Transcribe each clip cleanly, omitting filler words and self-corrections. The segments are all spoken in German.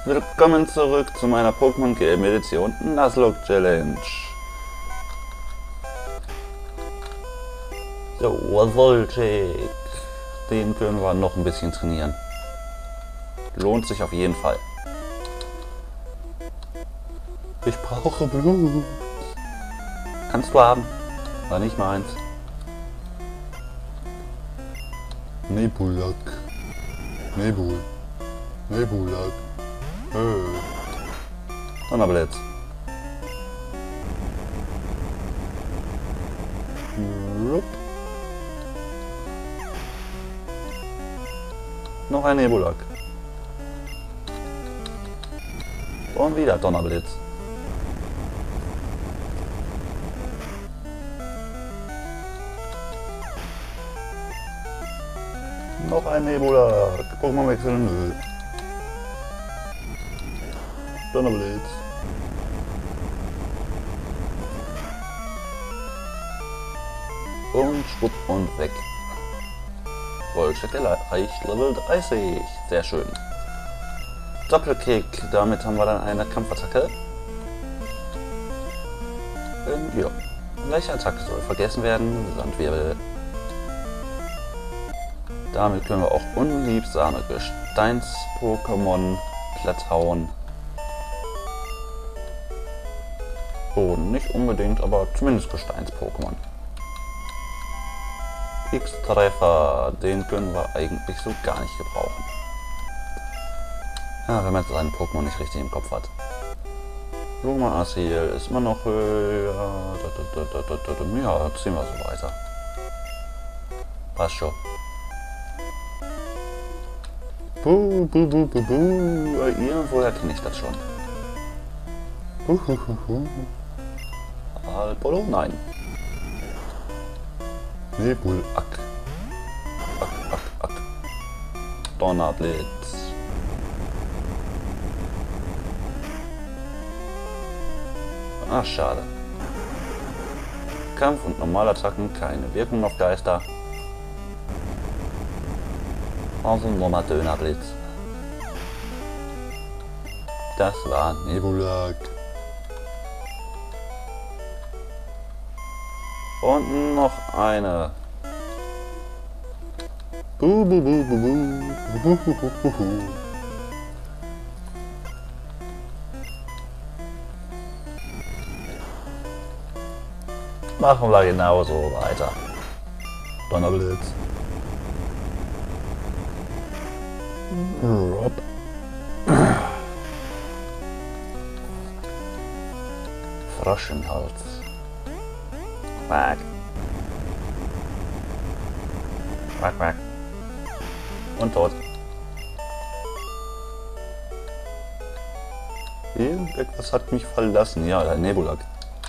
Willkommen zurück zu meiner Pokémon Game Edition Nuzlocke Challenge. So, Volchek. Den können wir noch ein bisschen trainieren. Lohnt sich auf jeden Fall. Ich brauche Blut. Kannst du haben. War nicht meins. Nebulak. Nebulak. Donnerblitz. Noch ein Nebulak. Und wieder Donnerblitz. Noch ein Nebulak. Pokémon wechseln. Nö. Donnerblitz. Und schwupp und weg. Volchek erreicht Level 30. Sehr schön. Doppelkick. Damit haben wir dann eine Kampfattacke. Ja. Gleiche Attacke soll vergessen werden. Sandwirbel. Damit können wir auch unliebsame Gesteins-Pokémon platt hauen. Boden nicht unbedingt, aber zumindest Gesteins-Pokémon. X-Treffer, den können wir eigentlich so gar nicht gebrauchen. Ja, wenn man seinen Pokémon nicht richtig im Kopf hat. Blume-Asil ist immer noch höher. Ja, ziehen wir so weiter. Passt schon. Irgendwoher kenne ich das schon. Alpolo? Nein. Nebulak. Ak. Donnerblitz. Ach, schade. Kampf- und Normalattacken, keine Wirkung auf Geister. Also nochmal Dönerblitz. Das war Nebulak. Und noch eine. Machen wir genauso weiter. Donnerblitz. Frosch im Hals. Quack. Quack, quack. Und tot. Irgendetwas hat mich verlassen. Ja, der Nebulak.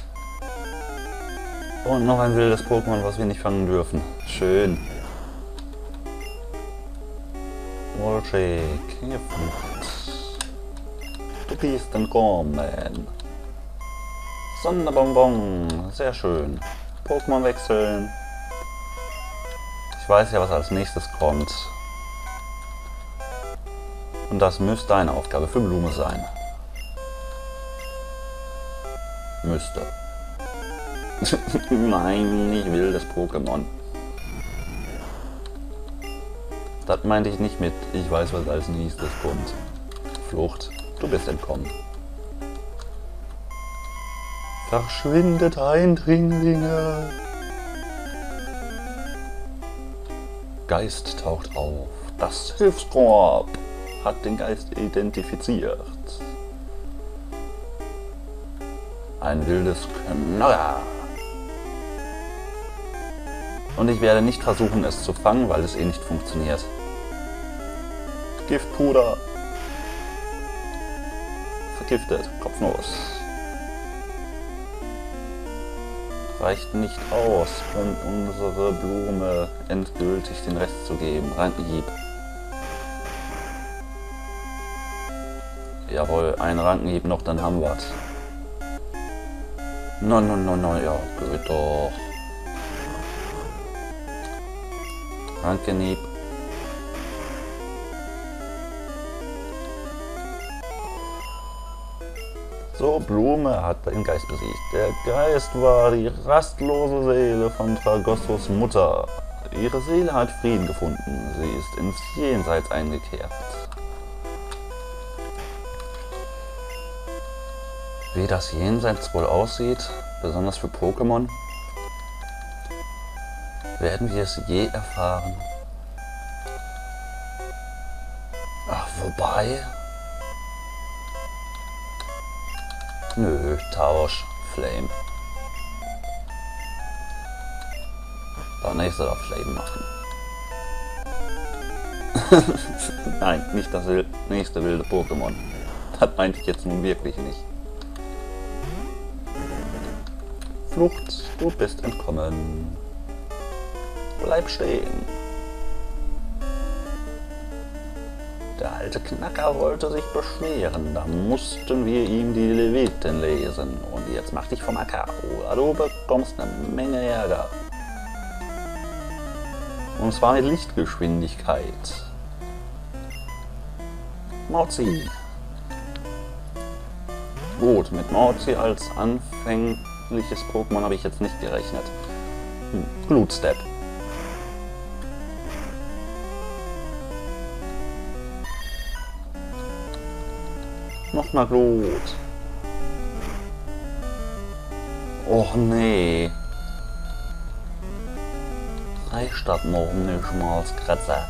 Und noch ein wildes Pokémon, was wir nicht fangen dürfen. Schön. Volchek, hier Flucht. Du bist entkommen. Sonderbonbon, sehr schön. Pokémon wechseln. Ich weiß ja, was als nächstes kommt. Und das müsste eine Aufgabe für Blume sein. Müsste. Nein, ich will das Pokémon. Das meinte ich nicht mit, ich weiß, was als nächstes kommt. Flucht, du bist entkommen. Verschwindet, Eindringlinge! Geist taucht auf. Das Hilfskorps hat den Geist identifiziert. Ein wildes Knurrer. Und ich werde nicht versuchen, es zu fangen, weil es eh nicht funktioniert. Giftpuder. Vergiftet. Kopfnuss. Reicht nicht aus, um unsere Blume endgültig den Rest zu geben. Rankenhieb. Jawohl, ein Rankenhieb noch, dann haben wir's. No, ja, geht doch. Rankenhieb. So, Blume hat den Geist besiegt. Der Geist war die rastlose Seele von Tragossos Mutter. Ihre Seele hat Frieden gefunden. Sie ist ins Jenseits eingekehrt. Wie das Jenseits wohl aussieht, besonders für Pokémon, werden wir es je erfahren. Ach, wobei... Nö, Tausch, Flame. Der nächste darf Flame machen. Nein, nicht das nächste wilde Pokémon. Das meinte ich jetzt nun wirklich nicht. Flucht, du bist entkommen. Bleib stehen. Der alte Knacker wollte sich beschweren, da mussten wir ihm die Leviten lesen. Und jetzt mach dich vom Acker, oder du bekommst eine Menge Ärger. Und zwar mit Lichtgeschwindigkeit. Mauzi. Gut, mit Mauzi als anfängliches Pokémon habe ich jetzt nicht gerechnet. Glutstep. Nochmal Glut. Och nee. Reicht das noch nicht mal als Kratzer?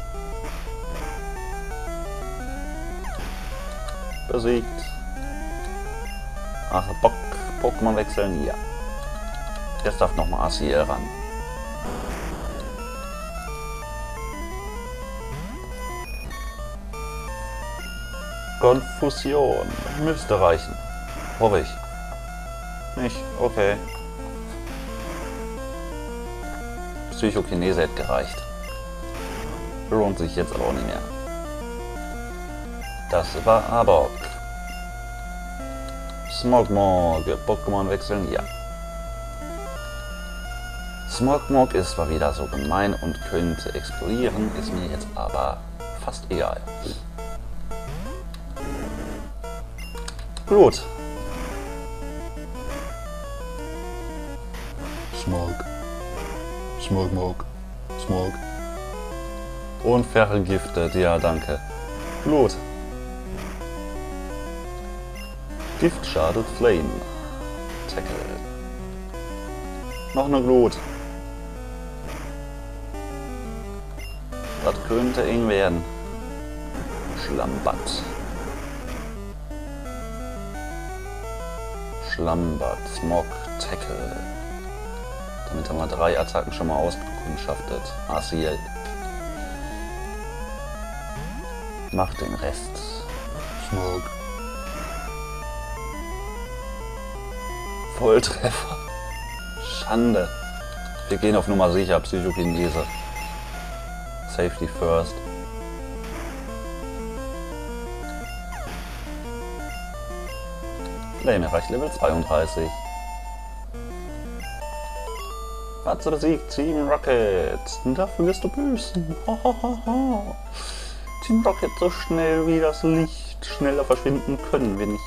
Besiegt. Ach, Bock. Pokémon wechseln? Ja. Jetzt darf nochmal Asiel ran. Konfusion. Müsste reichen. Hoffe ich. Nicht? Okay. Psychokinese hätte gereicht. Lohnt sich jetzt aber auch nicht mehr. Das war Arbok. Smogmog. Pokémon wechseln? Ja. Smogmog ist zwar wieder so gemein und könnte explodieren, ist mir jetzt aber fast egal. Gut. Smog. Smogmog. Smog. Und vergiftet, ja danke. Blut. Gift schadet Flame. Tackle. Noch eine Glut. Das könnte eng werden. Schlammbad. Schlammbad, Smog, Tackle. Damit haben wir 3 Attacken schon mal ausgekundschaftet. Asiel. Macht den Rest. Smog. Volltreffer. Schande. Wir gehen auf Nummer sicher. Psychokinese. Safety first. Flame erreicht Level 32. Batze besiegt Team Rocket. Dafür wirst du büßen. Team Rocket, so schnell wie das Licht. Schneller verschwinden können wir nicht.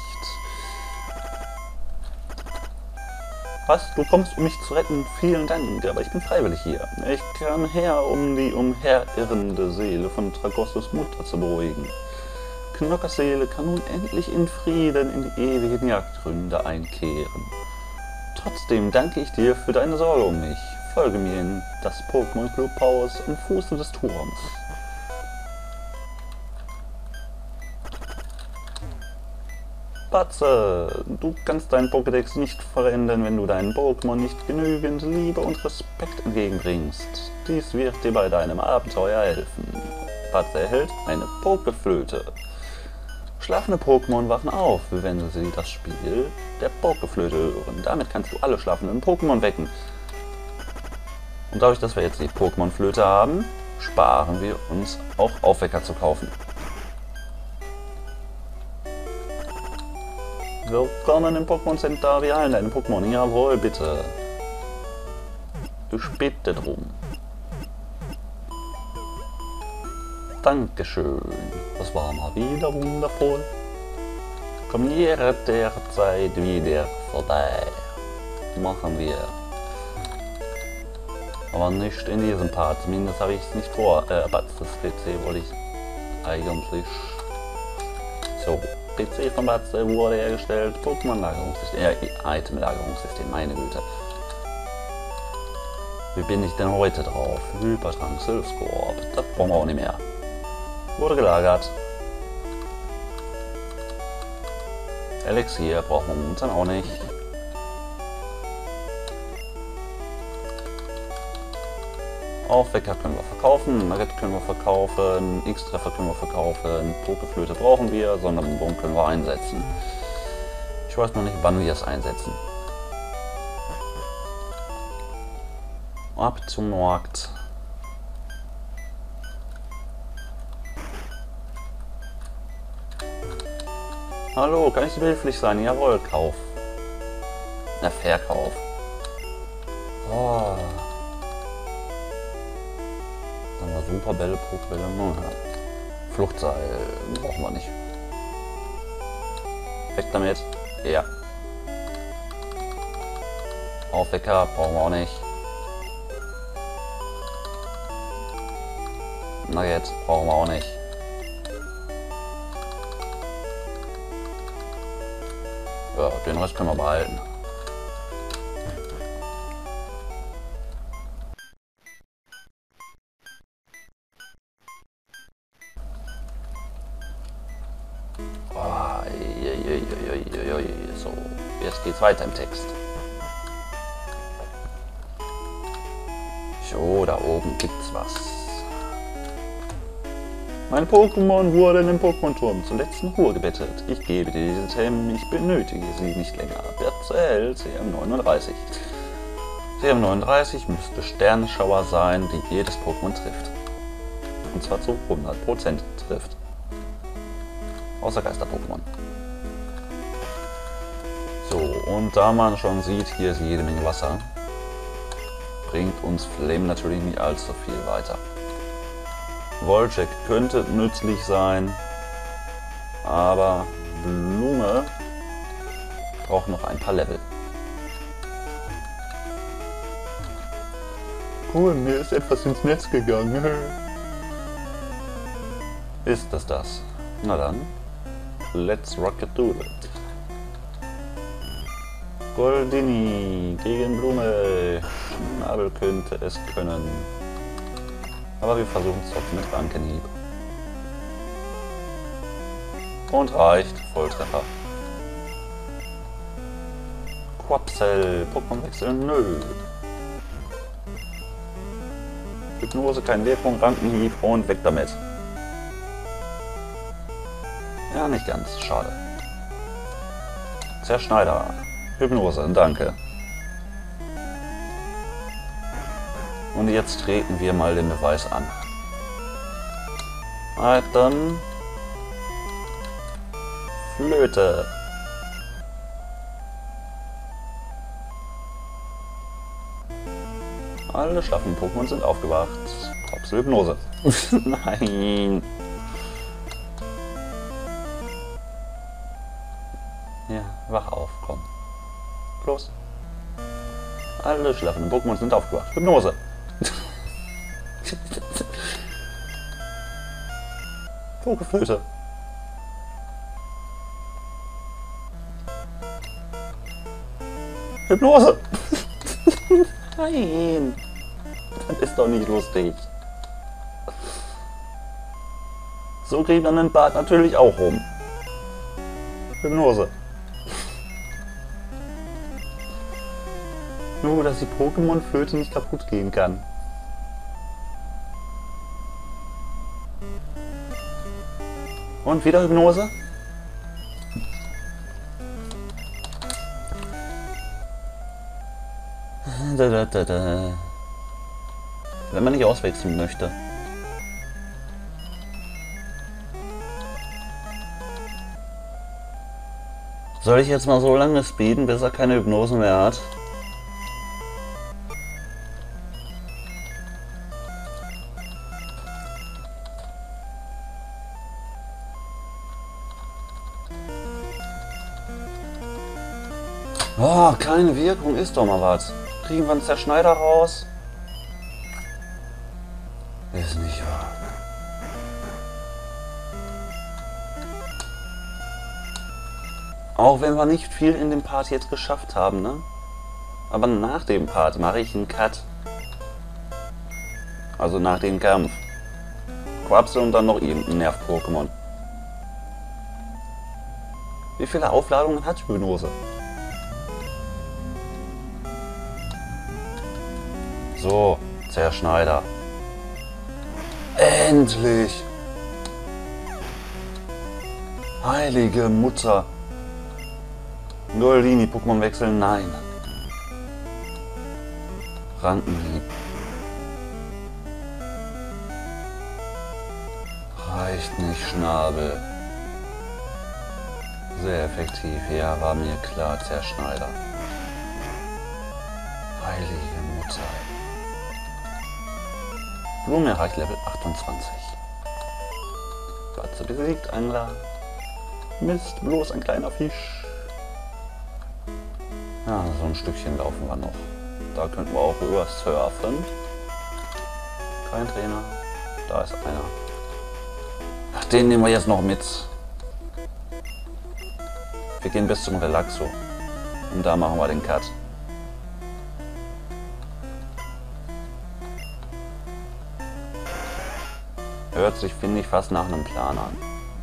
Was? Du kommst, um mich zu retten? Vielen Dank, aber ich bin freiwillig hier. Ich kam her, um die umherirrende Seele von Tragossos Mutter zu beruhigen. Knockers Seele kann nun endlich in Frieden in die ewigen Jagdgründe einkehren. Trotzdem danke ich dir für deine Sorge um mich. Folge mir in das Pokémon Clubhaus am Fuße des Turms. Batze, du kannst deinen Pokédex nicht verändern, wenn du deinen Pokémon nicht genügend Liebe und Respekt entgegenbringst. Dies wird dir bei deinem Abenteuer helfen. Batze erhält eine Pokeflöte. Schlafende Pokémon wachen auf, wenn sie das Spiel der Pokeflöte hören. Damit kannst du alle schlafenden Pokémon wecken. Und dadurch, dass wir jetzt die Pokémon-Flöte haben, sparen wir uns auch Aufwecker zu kaufen. Willkommen im Pokémon Center, wir heilen deine Pokémon. Jawohl, bitte. Ich bitte drum. Dankeschön. Das war mal wieder wundervoll. Premiere derzeit wieder vorbei. Machen wir. Aber nicht in diesem Part, zumindest habe ich es nicht vor. Aber das PC wollte ich eigentlich. So, PC von Batze wurde hergestellt. Pokémon-Lagerungssystem, Item-Lagerungssystem, meine Güte. Wie bin ich denn heute drauf? Hypertrank, Silphscorp, das brauchen wir auch nicht mehr. Wurde gelagert. Elixier brauchen wir momentan auch nicht. Aufwecker können wir verkaufen, Nugget können wir verkaufen, X-Treffer können wir verkaufen, Pokeflöte brauchen wir, Sonderbonbon können wir einsetzen. Ich weiß noch nicht, wann wir es einsetzen. Ab zum Markt. Hallo, kann ich dir behilflich sein? Jawohl, Kauf. Na, Verkauf. Oh. Dann war Superbälle, Pokebälle. Fluchtseil brauchen wir nicht. Weg damit. Ja. Aufwecker brauchen wir auch nicht. Nugget brauchen wir auch nicht. Ja, den Rest können wir behalten. Oh, so, jetzt geht's weiter im Text. So, da oben gibt's was. Mein Pokémon wurde in den Pokémon-Turm zuletzt in Ruhe gebettet. Ich gebe dir diese Themen, ich benötige sie nicht länger. Bertze erhält CM39. CM39 müsste Sternenschauer sein, die jedes Pokémon trifft. Und zwar zu 100% trifft. Außer Geister-Pokémon. So, und da man schon sieht, hier ist jede Menge Wasser. Bringt uns Flame natürlich nicht allzu viel weiter. Volcheck könnte nützlich sein, aber Blume braucht noch ein paar Level. Cool, mir ist etwas ins Netz gegangen. Ist das? Na dann, let's rock it do it. Goldini gegen Blume. Schnabel könnte es können. Aber wir versuchen es trotzdem mit Rankenhieb. Und reicht. Volltreffer. Quapsel. Pokémon wechseln? Nö. Hypnose, kein Wirkung, Rankenhieb und weg damit. Ja, nicht ganz. Schade. Zerschneider. Hypnose, danke. Und jetzt treten wir mal den Beweis an. Item Flöte. Alle schlaffen Pokémon sind aufgewacht. Kopsel Hypnose. Nein. Ja, wach auf, komm. Los. Alle schlafenden Pokémon sind aufgewacht. Hypnose. Pokeflöte. Hypnose. Nein. Das ist doch nicht lustig. So kriegt man den Bart natürlich auch rum. Hypnose. Nur, dass die Pokémon-Flöte nicht kaputt gehen kann. Und wieder Hypnose? Wenn man nicht auswechseln möchte. Soll ich jetzt mal so lange speeden, bis er keine Hypnose mehr hat? Oh, keine Wirkung ist doch mal was. Kriegen wir einen Zerschneider raus? Ist nicht wahr. Auch wenn wir nicht viel in dem Part jetzt geschafft haben, ne? Aber nach dem Part mache ich einen Cut. Also nach dem Kampf. Quapsel und dann noch irgendein Nerv-Pokémon. Wie viele Aufladungen hat Spinose? So, Zerschneider. Endlich! Heilige Mutter! Goldini, Pokémon wechseln, nein. Rankenhieb. Reicht nicht, Schnabel. Sehr effektiv, ja, war mir klar, Zerschneider. Heilige Mutter. Blume erreicht Level 28. Batze besiegt, Angler. Mist, bloß ein kleiner Fisch. Ja, so ein Stückchen laufen wir noch. Da könnten wir auch rüber surfen. Kein Trainer. Da ist einer. Ach, den nehmen wir jetzt noch mit. Wir gehen bis zum Relaxo. Und da machen wir den Cut. Hört sich, finde ich, fast nach einem Plan an.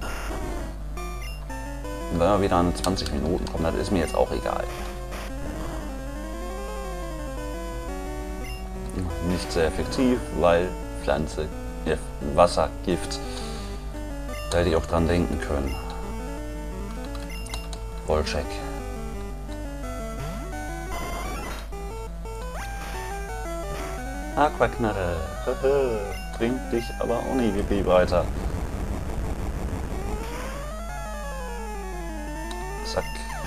Und wenn wir wieder an 20 Minuten kommen, das ist mir jetzt auch egal. Nicht sehr effektiv, weil Pflanze, Wasser, Gift. Da hätte ich auch dran denken können. Wollcheck. Aquaknarre. Bringt dich aber auch nicht wirklich weiter. Zack.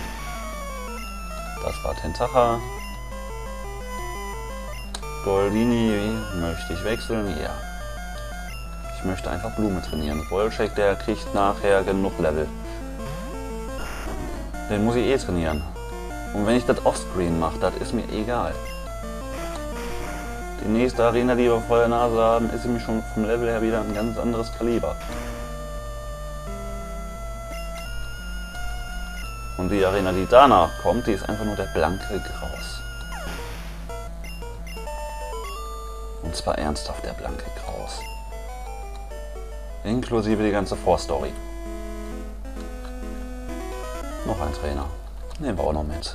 Das war Tentacha. Goldini, möchte ich wechseln? Ja. Ich möchte einfach Blume trainieren. Wollcheck, der kriegt nachher genug Level. Den muss ich eh trainieren. Und wenn ich das offscreen mache, das ist mir egal. Die nächste Arena, die wir vor der Nase haben, ist nämlich schon vom Level her wieder ein ganz anderes Kaliber. Und die Arena, die danach kommt, die ist einfach nur der blanke Graus. Und zwar ernsthaft der blanke Graus. Inklusive die ganze Vorstory. Noch ein Trainer. Nehmen wir auch noch mit.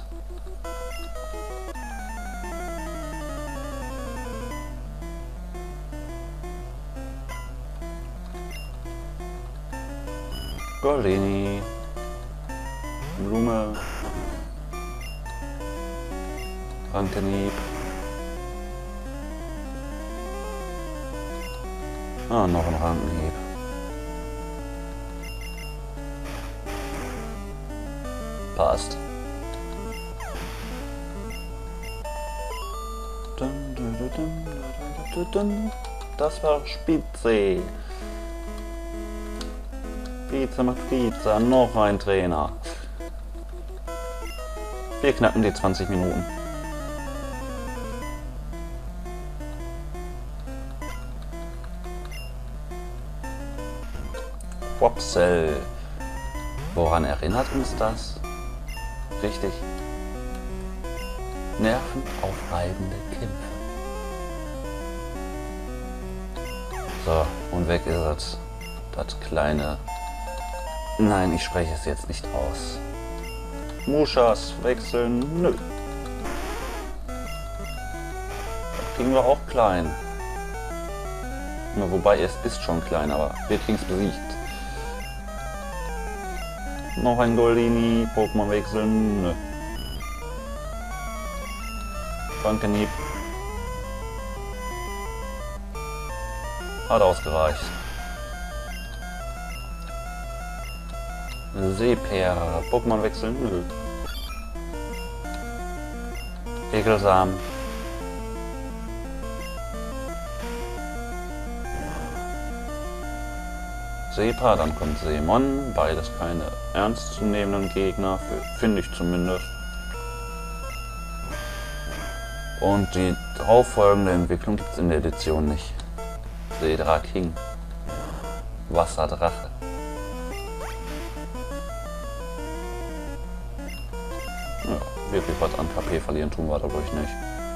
Goldini. Blume. Rankenhieb. Ah, noch ein Rankenhieb. Passt. Das war Spitze. Pizza macht Pizza. Noch ein Trainer. Wir knacken die 20 Minuten. Quapsel. Woran erinnert uns das? Richtig. Nervenaufreibende Kämpfe. So, und weg ist es. Das kleine... Nein, ich spreche es jetzt nicht aus. Mushas wechseln, nö. Das kriegen wir auch klein. Na, wobei, es ist schon klein, aber wir kriegen es besiegt. Noch ein Goldini, Pokémon wechseln, nö. Rankenhieb. Hat ausgereicht. Seeper, Pokémon wechseln, nö. Ekelsam. Sepa, dann kommt Seemon, beides keine ernstzunehmenden Gegner, finde ich zumindest. Und die darauffolgende Entwicklung gibt es in der Edition nicht. Sedra King. Wasserdrache. Ja, wirklich was an KP verlieren tun wir dadurch nicht.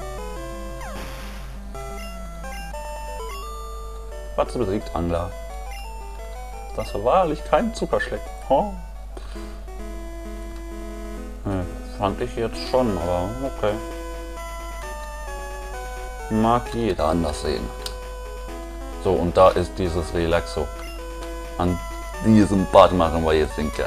Batze besiegt Angler. Das war wahrlich kein Zuckerschleck. Oh. Fand ich jetzt schon, aber okay. Mag jeder anders sehen. So, und da ist dieses Relaxo. An diesem Part machen wir jetzt den Cut.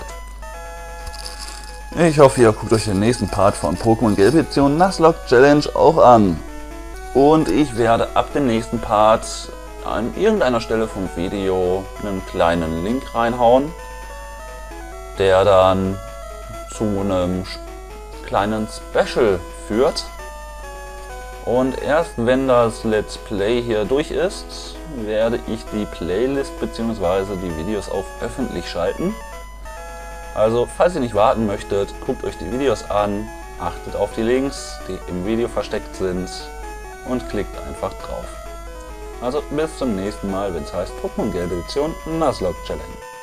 Ich hoffe, ihr guckt euch den nächsten Part von Pokémon Gelb Edition Nuzlocke Challenge auch an. Und ich werde ab dem nächsten Part an irgendeiner Stelle vom Video einen kleinen Link reinhauen, der dann zu einem kleinen Special führt. Und erst wenn das Let's Play hier durch ist, werde ich die Playlist bzw. die Videos auf öffentlich schalten. Also falls ihr nicht warten möchtet, guckt euch die Videos an, achtet auf die Links, die im Video versteckt sind und klickt einfach drauf. Also bis zum nächsten Mal, wenn es heißt Pokémon Gelb Edition Nuzlocke Challenge.